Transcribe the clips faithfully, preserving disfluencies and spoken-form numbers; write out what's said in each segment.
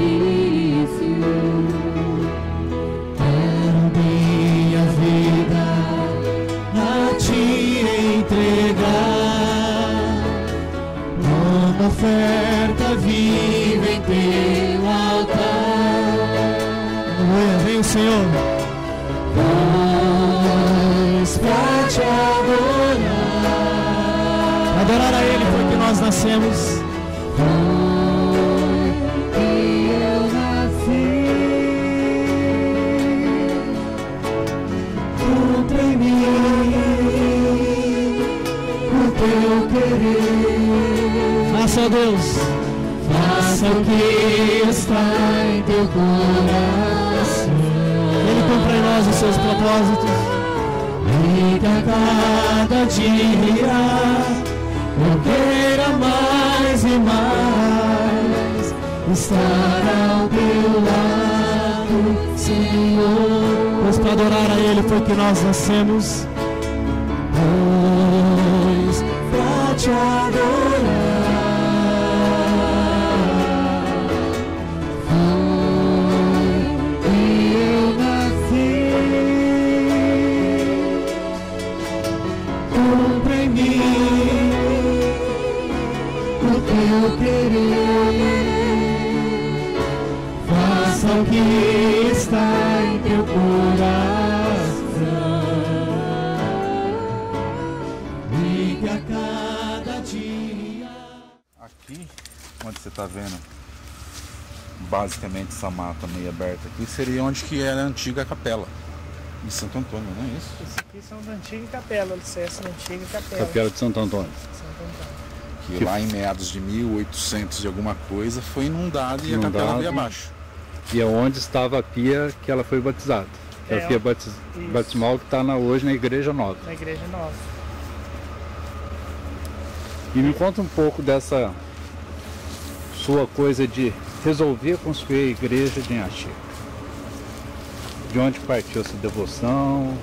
Quero minha vida a te entregar, uma oferta viva em teu altar. Aleluia, vem o Senhor. Voz pra te adorar, adorar a Ele foi que nós nascemos. Foi que eu nasci, cumpre em mim o teu querer. Faça, Deus, faça o que está em teu coração. Ele cumpre em nós os seus propósitos. E que a cada dia eu queira mais e mais estar ao teu lado, Senhor. Pois para adorar a Ele foi que nós nascemos. Pois para te adorar foi que eu nasci. Cumpre em mim o teu querer, faça o que está em teu coração, e que a cada dia. Aqui, onde você está vendo, basicamente essa mata meio aberta aqui, seria onde que era a antiga capela de Santo Antônio, não é isso? Isso aqui são da antiga capela, alicerce da antiga capela. Capela de Santo Antônio. Santo Antônio. Que, que lá em meados de mil e oitocentos e alguma coisa foi inundado e inundado, a capela veio abaixo. E é onde estava a pia que ela foi batizada. É, a pia batis, batismal que está hoje na Igreja Nova. Na Igreja Nova. E me conta um pouco dessa sua coisa de resolver construir a igreja de Inhaxica. De onde partiu essa devoção?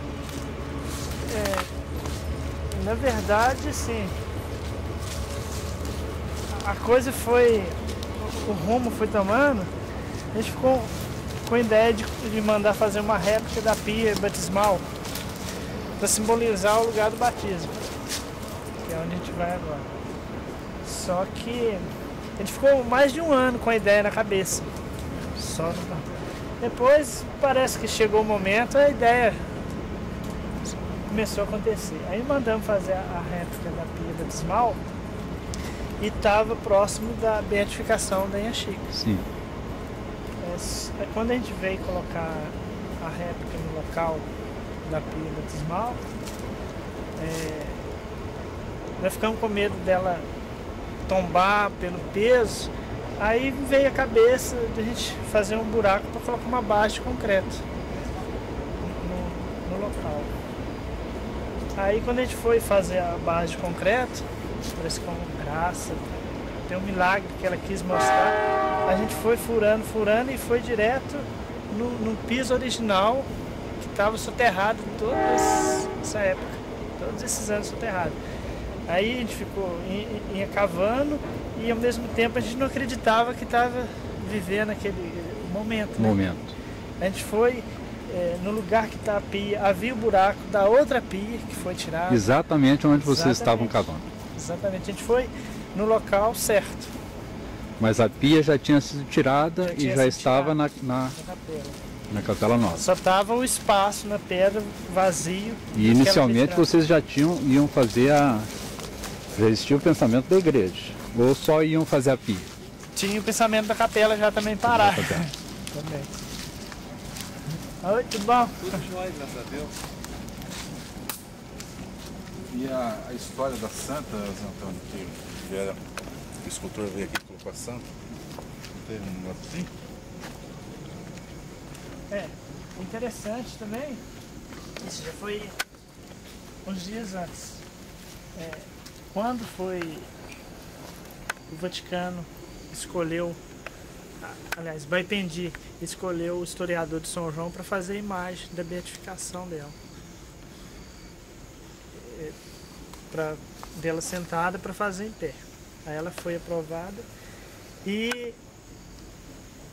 É, na verdade, sim. A coisa foi, o rumo foi tomando, a gente ficou com a ideia de, de mandar fazer uma réplica da pia batismal para simbolizar o lugar do batismo, que é onde a gente vai agora. Só que a gente ficou mais de um ano com a ideia na cabeça. Só no... Depois parece que chegou o momento, a ideia começou a acontecer. Aí mandamos fazer a réplica da pia batismal e estava próximo da beatificação da Inhaxica. Sim. É, quando a gente veio colocar a réplica no local da pia batismal, é, nós ficamos com medo dela tombar pelo peso. Aí veio a cabeça de a gente fazer um buraco para colocar uma base de concreto no, no local. Aí quando a gente foi fazer a base de concreto, parece que com graça, tem um milagre que ela quis mostrar, a gente foi furando, furando e foi direto no, no piso original que estava soterrado toda essa época, todos esses anos soterrado. Aí a gente ficou ia cavando e ao mesmo tempo a gente não acreditava que estava vivendo aquele momento. Né? Momento. A gente foi é, no lugar que está a pia, havia o buraco da outra pia que foi tirada. Exatamente onde vocês Exatamente. estavam cavando. Exatamente, a gente foi no local certo. Mas a pia já tinha sido tirada já e já estava na, na, na, capela. na capela nova. Só estava o espaço na pedra vazio. E inicialmente vocês já tinham, iam fazer a... Já existia o pensamento da igreja? Ou só iam fazer a pia? Tinha o pensamento da capela já também parar. também. Oi, tudo bom? Tudo jóia, graças a Deus. E a, a história da santa, Zé Antônio, que era, o escultor veio aqui e colocou a santa, teve um negócio assim? É, interessante também, isso já foi uns dias antes. É, quando foi o Vaticano escolheu, aliás, Baipendi escolheu o historiador de São João para fazer a imagem da beatificação dela. Pra, dela sentada para fazer em pé. Aí ela foi aprovada e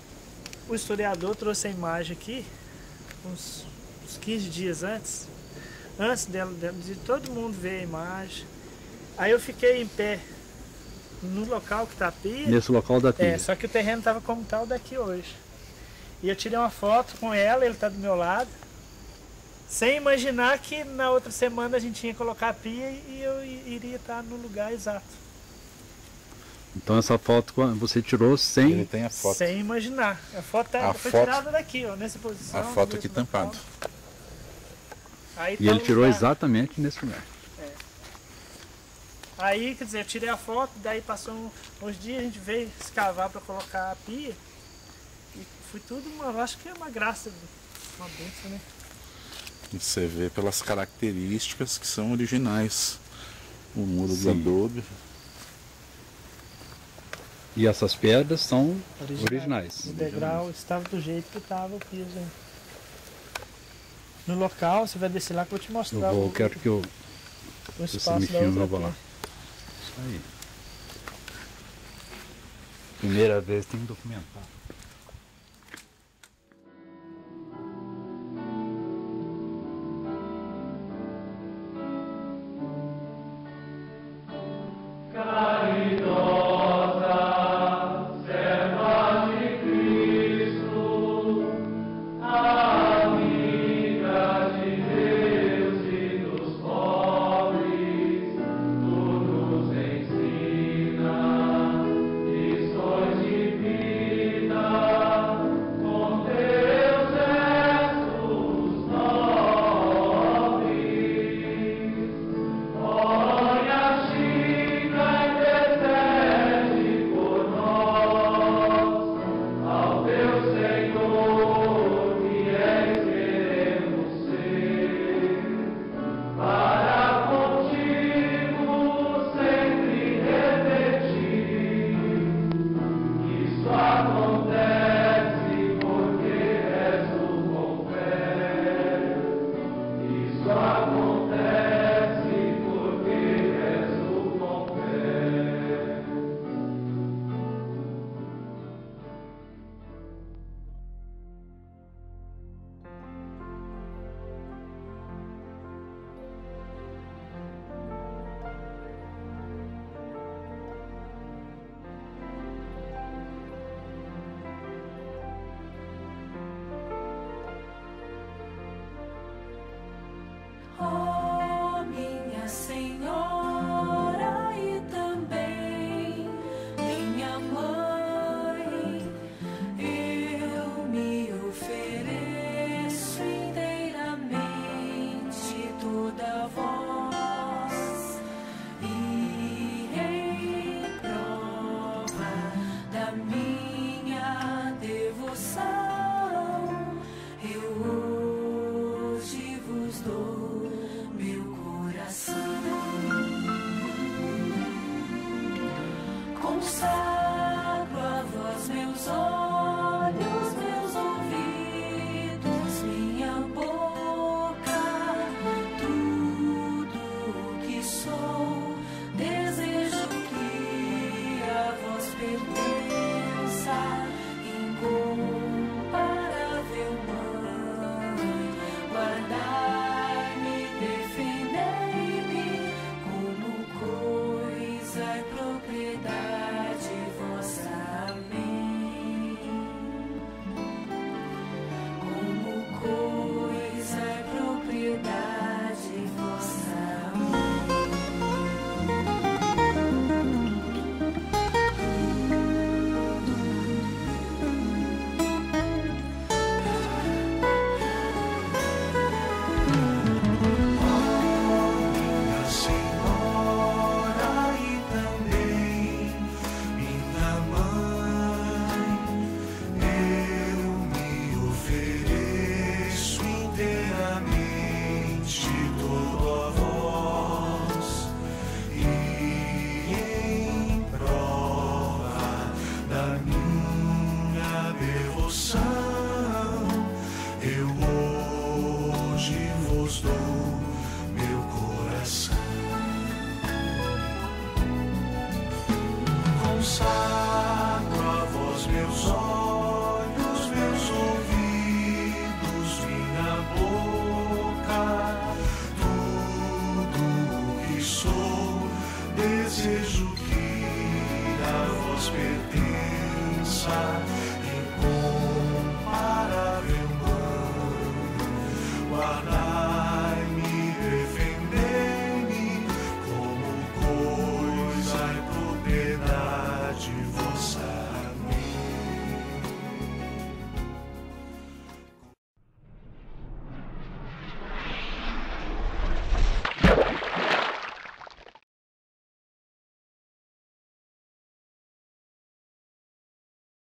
o historiador trouxe a imagem aqui, uns, uns quinze dias antes, antes dela, de todo mundo ver a imagem. Aí eu fiquei em pé no local que está a pia. Nesse local da pia. É, só que o terreno estava como tal daqui hoje. E eu tirei uma foto com ela, ele está do meu lado, sem imaginar que na outra semana a gente ia colocar a pia e eu iria estar no lugar exato. Então essa foto você tirou sem... Ele tem a foto. Sem imaginar. A foto tá, A foi foto- tirada daqui, ó, nessa posição. A foto nesse aqui local. tampado. Aí E tá ele o tirou lugar. exatamente nesse lugar. Aí, quer dizer, eu tirei a foto, daí passou um- uns dias, a gente veio escavar para colocar a pia. E foi tudo uma, eu acho que é uma graça, uma benção, né? E você vê pelas características que são originais. O muro de Sim. adobe. E essas pedras são Originais. originais. O degrau estava do jeito que estava o piso aí. No local, você vai descer lá que eu vou te Eu mostrar vou, o, quero que eu... o esse espaço da bichinho outra vai lá. pia. Isso aí. Primeira vez tem que documentar.